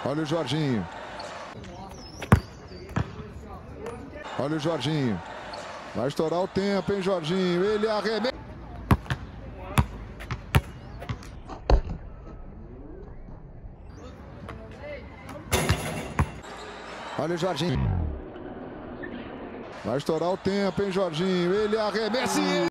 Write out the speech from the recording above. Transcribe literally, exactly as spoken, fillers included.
Olha o Jorginho. Olha o Jorginho. Vai estourar o tempo, hein, Jorginho? Ele arremessa. Olha o Jorginho. Vai estourar o tempo, hein, Jorginho? Ele arremessa.